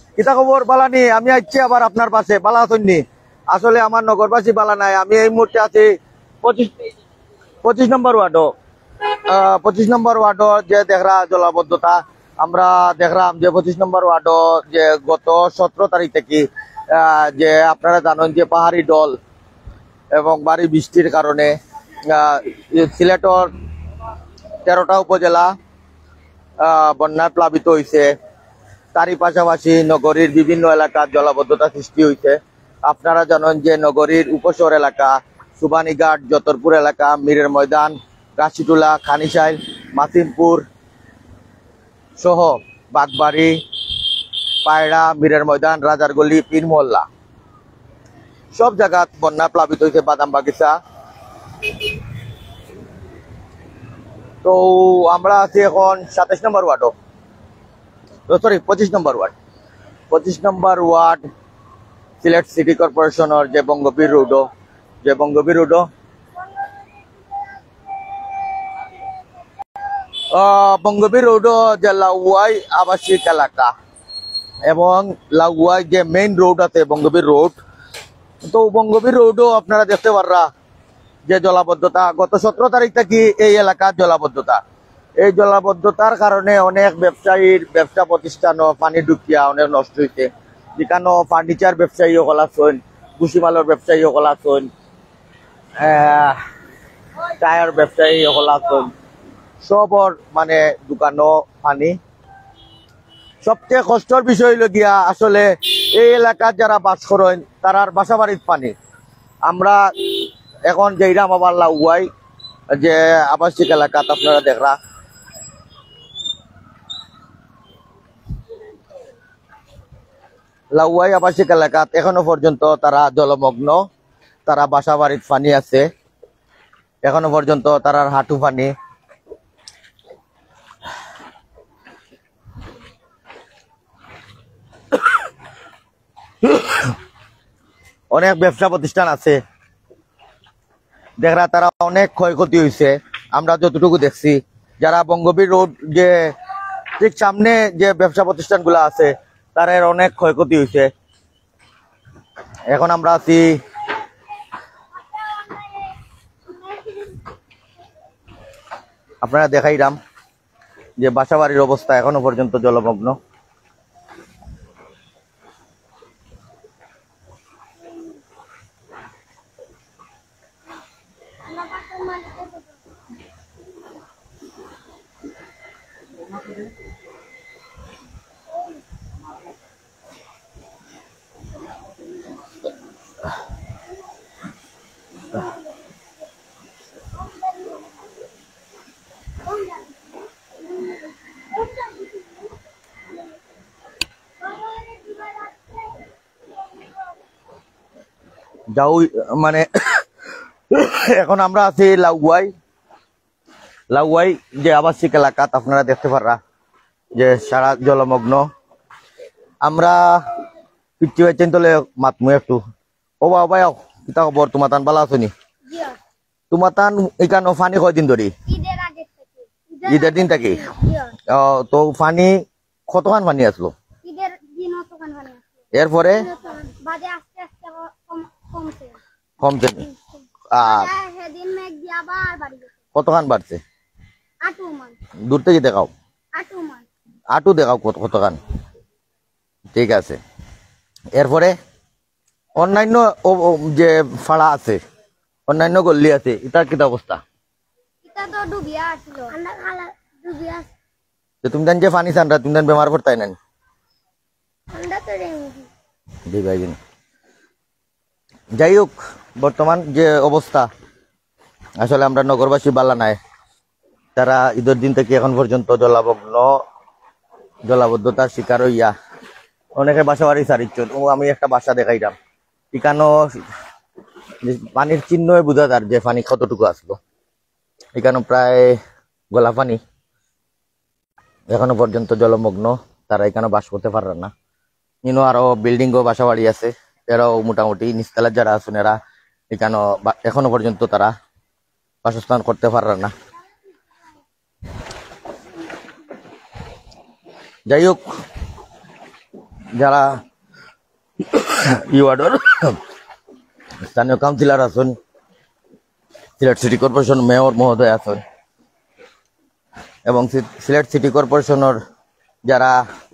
কিতা খবর বালানি? আমি আইছি আবার আপনার পাশে, বালা আছেননি? আসলে আমার নগরবাসী বালা নাই। আমি এই মুহূর্তে আছি 25 নম্বর ওয়ার্ডও। 25 নম্বর ওয়ার্ডও যে দেখরা জলাবদ্ধতা, আমরা দেখলাম যে 25 নম্বর ওয়ার্ডও যে গত 17 তারিখ থেকে যে আপনারা জানেন যে পাহাড়ি ডল এবং ভারী বৃষ্টির কারণে সিলেটর 13টা উপজেলা বন্যায় প্লাবিত হয়েছে। তারই পাশাপাশি নগরীর বিভিন্ন এলাকার জলাবদ্ধতা সৃষ্টি হয়েছে। আপনারা জানেন যে নগরীর উপশহর এলাকা সুবানীঘাট, যতরপুর এলাকা, মীরের ময়দান, কাশিটুলা, খানিশাইল, মাসিমপুর সহ বাগবাড়ি, পায়রা, মীরের ময়দান, রাজারগলি, পীর মোহল্লা সব জায়গা বন্যা প্লাবিত হয়েছে। বাদাম বাগিচা। তো আমরা আছি এখন 27 নম্বর ওয়ার্ডও, সরি 25 নম্বর ওয়ার্ড। 25 নম্বর ওয়ার্ড সিলেট সিটি কর্পোরেশনের যে বঙ্গবীর রোডও, বঙ্গবীর রোডও যে লাউয়াই আবাসিক এলাকা এবং লাউয়াই যে মেইন রোড আছে বঙ্গবীর রোড, তো বঙ্গবীর রোডও আপনারা দেখতে পাররা যে জলাবদ্ধতা গত 17 তারিখ থেকে এই এলাকার জলাবদ্ধতা। এই জলাবদ্ধতার কারণে অনেক ব্যবসায়ীর ব্যবসা প্রতিষ্ঠানও পানি ঢুকিয়া অনেক নষ্ট হয়েছে। যেখানে ফার্নিচার ব্যবসায়ী সকল আছেন, কুশিমালের ব্যবসায়ী সকল আছেন, টায়ার ব্যবসায়ী সকল আছেন, সবর মানে দোকানও পানি। সবচেয়ে কষ্টের বিষয় হইল গিয়া আসলে এই এলাকার যারা বাস করেন তারার বাসা বাড়ির পানি। আমরা এখন যেইরাম আবার লাউয়াই যে আবাসিক এলাকাত আপনারা দেখরা লাউয়াই আবাসিক এলাকাত এখনো পর্যন্ত তারা জলমগ্ন, তারা বাসা বাড়ির পানি আছে এখনো পর্যন্ত, তারার হাঁটু পানি। অনেক ব্যবসা প্রতিষ্ঠান আছে দেখরা, তারা অনেক ক্ষয়ক্ষতি হয়েছে। আমরা যতটুকু দেখছি যারা বঙ্গবীর রোড যে ঠিক সামনে যে ব্যবসা প্রতিষ্ঠানগুলো আছে তার অনেক ক্ষয়ক্ষতি হয়েছে। এখন আমরা আছি আপনারা দেখাইলাম যে বাসাবাড়ির অবস্থা এখনো পর্যন্ত জলমগ্ন। যাও মানে এখন আমরা আছি লাউয়াই যে আবাসিক এলাকাত আপনারা দেখতে পাররা যে সারা জলমগ্ন। আমরা পিচ্ছি পাইছেন তোলে মাতমু একটু। ও বাবা কিতা খবর? তোমার তান ভালো আছো নি? তোমার তান এখানে ফানি কয়দিন ধরে? ঈদের দিন থেকে। তো ফানি কতখান ফানি আসলো? এরপরে কমছে আর কতখান বাড়ছে? দূর থেকে দেখাও, আটু দেখাও কতখান। ঠিক আছে। এরপরে অন্যান্য যে ফাড়া আছে, অন্যান্য গল্লি আছে, এটার কি অবস্থা? তুমি জান যে পানি চান্ডা তুমি বেমার পড়তাই না? যাই হোক, বর্তমান যে অবস্থা আসলে আমরা নগরবাসী বালা নাই, তারা ঈদের দিন থেকে এখন পর্যন্ত জলাবদ্ধতার শিকার হইয়া অনেকে বাসা বাড়ি ছাড়িচ্ছেন। ও আমি একটা বাসা দেখাইলাম, এখানেও পানির চিহ্নই বোঝা যার যে পানি কতটুকু আসলো। এখানে প্রায় গলা পানি, এখনো পর্যন্ত জলমগ্ন, তারা এখানে বাস করতে পারে না। ইনো আরো বিল্ডিং ও বাসা বাড়ি আছে, এরাও মোটামুটি নিচতলার যারা আছেন এরা এখানে এখনো পর্যন্ত তারা বাসস্থান করতে পারে না। যাই হোক, যারা ইউয়ার্ডর স্থানীয় কাউন্সিলর আছেন, সিলেট সিটি কর্পোরেশন মেয়র মহোদয় আছেন এবং সিলেট সিটি কর্পোরেশনের যারা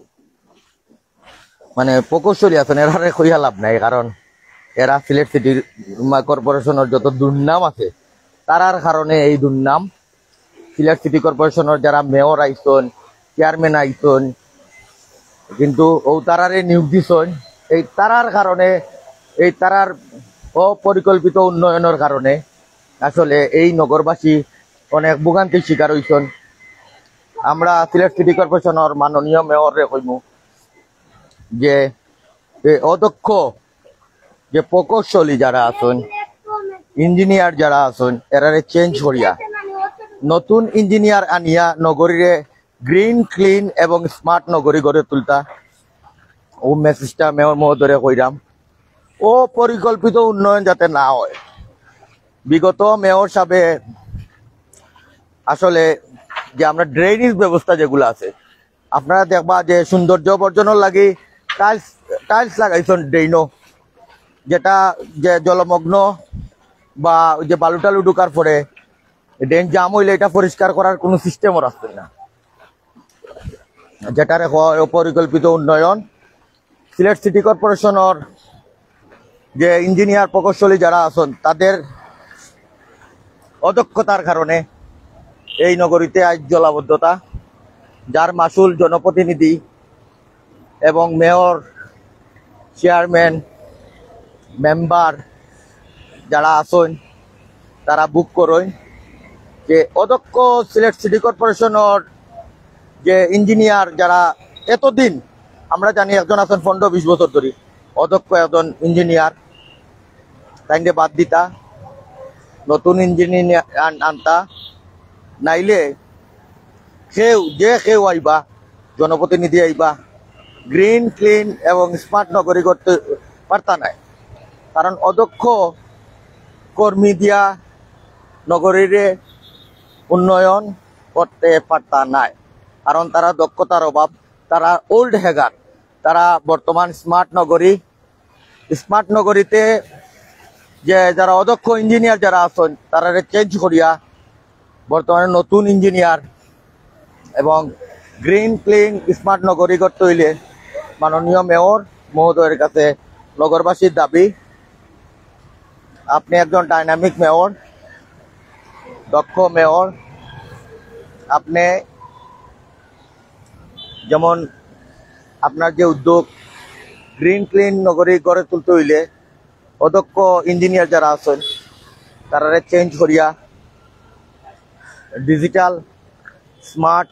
মানে প্রকৌশলী আছেন, এরা কইয়া লাভ নাই, কারণ এরা সিলেট সিটি কর্পোরেশনের যত দুর্নাম আছে তারার কারণে এই দুর্নাম। সিলেট সিটি কর্পোরেশনের যারা মেয়র আইসন, চেয়ারম্যান আইসন, কিন্তু ও তারারে নিয়োগ দিছন, এই তারার কারণে, এই তারার অপরিকল্পিত উন্নয়নের কারণে আসলে এই নগরবাসী অনেক ভোগান্তির শিকার হইছেন। আমরা সিলেট সিটি কর্পোরেশনের মাননীয় মেয়রে কইমু যে অদক্ষ যে প্রকৌশলী যারা আছেন, ইঞ্জিনিয়ার যারা আছেন, এরারে চেঞ্জ করিয়া নতুন ইঞ্জিনিয়ার আনিয়া নগরীরে গ্রিন, ক্লিন এবং স্মার্ট নগরী গড়ে তুলতা। ও মেসেজটা মেয়র মহোদয় কইরাম। ও পরিকল্পিত উন্নয়ন যাতে না হয়। বিগত মেয়র সাহেবে আসলে যে আমরা ড্রেনেজ ব্যবস্থা যেগুলো আছে, আপনারা দেখবা যে সৌন্দর্য বর্জনের লাগি টাইলস লাগাইছেন ড্রেনও, যেটা যে জলমগ্ন বা যে বালু টালু ঢুকার পরে ড্রেন জাম হইলে এটা পরিষ্কার করার কোনো সিস্টেমও রাখছেন না, যেটার অপরিকল্পিত উন্নয়ন। সিলেট সিটি কর্পোরেশনের যে ইঞ্জিনিয়ার প্রকৌশলী যারা আছেন তাদের অদক্ষতার কারণে এই নগরীতে আজ জলাবদ্ধতা, যার মাসুল জনপ্রতিনিধি এবং মেয়র, চেয়ারম্যান, মেম্বার যারা আছেন তারা বুক করেন যে অদক্ষ সিলেট সিটি কর্পোরেশনের যে ইঞ্জিনিয়ার যারা এতদিন আমরা জানি একজন আছেন 15-20 বছর ধরে অদক্ষ একজন ইঞ্জিনিয়ার, তাইলে বাদ দিতা, নতুন ইঞ্জিনিয়ার আনতা, নাইলে কেউ আইবা, জনপ্রতিনিধি আইবা, গ্রিন, ক্লিন এবং স্মার্ট নগরী করতে পারতা নাই। কারণ অদক্ষ কর্মী দিয়া নগরীর উন্নয়ন করতে পারতা নাই, কারণ তারা দক্ষতার অভাব, তারা ওল্ড হ্যাগার। তারা বর্তমান স্মার্ট নগরীতে যে যারা অদক্ষ ইঞ্জিনিয়ার যারা আছেন তারা চেঞ্জ করিয়া বর্তমানে নতুন ইঞ্জিনিয়ার এবং গ্রিন, ক্লিন, স্মার্ট নগরী করতে হইলে মাননীয় মেয়র মহোদয়ের কাছে নগরবাসীর দাবি, আপনি একজন ডাইনামিক মেয়র, দক্ষ মেয়র, আপনি যেমন আপনার যে উদ্যোগ গ্রিন, ক্লিন নগরী গড়ে তুলতে হইলে অদক্ষ ইঞ্জিনিয়ার যারা আছেন তারা চেঞ্জ করিয়া ডিজিটাল, স্মার্ট,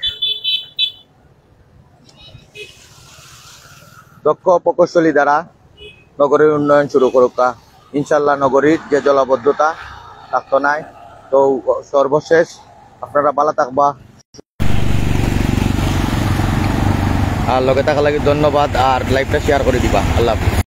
দক্ষ প্রকৌশলী দ্বারা নগরীর উন্নয়ন শুরু করুকা। ইনশাল্লাহ নগরীর যে জলাবদ্ধতা থাকতো নাই। তো সর্বশেষ আপনারা ভালো থাকবা, আর লগে থাকা লাগি ধন্যবাদ, আর লাইভটা শেয়ার করে দিবা। আল্লাহ হাফেজ।